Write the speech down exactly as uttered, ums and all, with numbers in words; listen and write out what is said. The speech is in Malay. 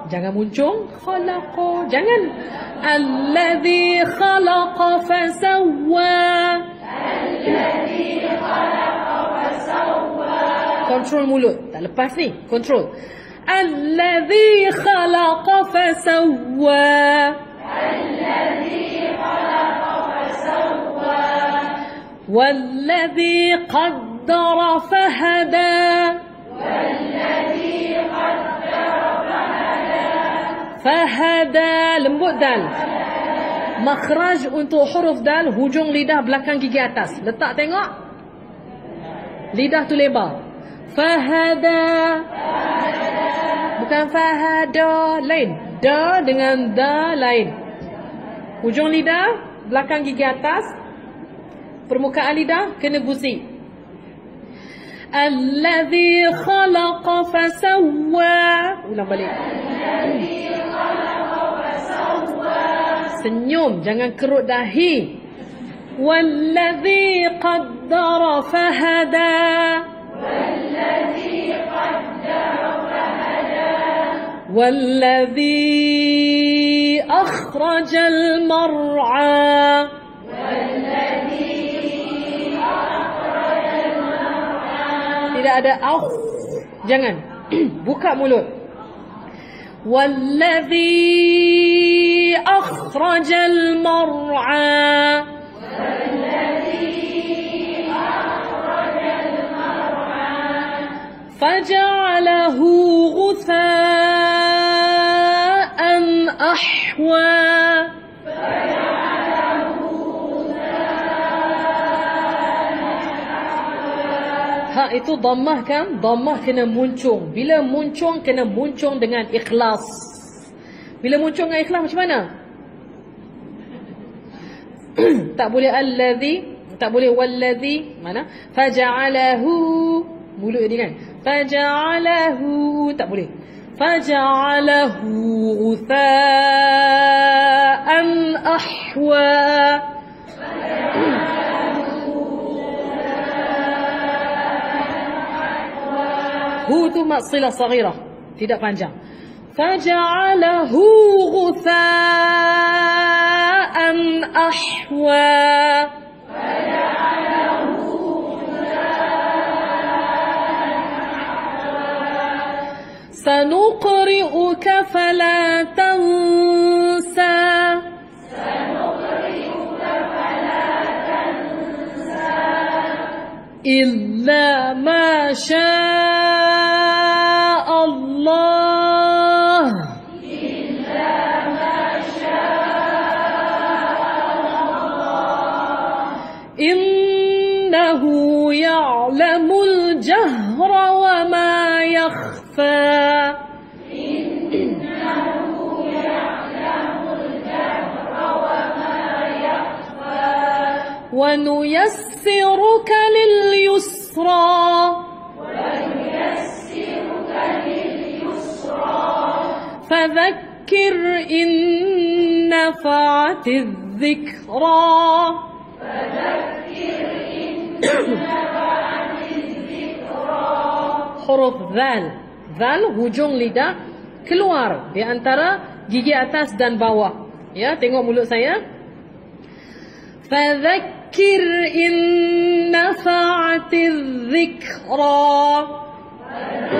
jangan muncung. Khalaqa, jangan. Alladhi khalaqa fasawwa. Alladhi khalaqa fasawwa. Kontrol mulut, tak lepas ni. Kontrol. Alladhi khalaqa fasawwa. Alladhi khalaqa fasawwa. Walladhi qaddara fahada. Walladhi qaddara fahada. Fahada, lembut dal. Makhraj untuk huruf dal, hujung lidah belakang gigi atas. Letak tengok. Lidah tu lebar. Fahada. Bukan fahada, lain. Da dengan da lain. Hujung lidah belakang gigi atas. Permukaan lidah kena gusik. Alladhi khalaqa fasawwa. Ulang balik. Alladhi khalaqa fasawwa. Senyum, jangan kerut dahi. Walladhi qaddara fahada. Walladhi qaddara fahada. Walladhi akhrajal mar'a. Walladhi akhrajal mar'a. Tidak ada au. Jangan. Buka mulut. Walladhi akhrajal mar'a. فجعله غثاء أحوى. Ha itu dhammah kan? Dhammah kena muncung. Bila muncung kena muncung dengan ikhlas. Bila muncung dengan ikhlas macam mana? Tak boleh alladhi, tak boleh walladhi. Mana? Faja'alahu. Mulut ni kan. Faja'alahu, tak boleh. Faja'alahu utha'an ahwa. Hu tu maksilah saghirah, tidak panjang. Faja'alahu utha'an ahwa. سنقرئك فلا تنسى. سنقرئك فلا تنسى إلا ما شاء الله. إلا ما شاء الله. إنه يعلم الجهر وما يخفى. ونيسرك لليسرى. ونيسرك لليسرى. فذكر إن نفعت الذكرى. فذكر إن نفعت الذكرى. حروف ذال. ذال hujung lidah keluar di antara gigi atas dan bawah. Ya, tengok mulut saya. فذكر إن نفعت الذكرى.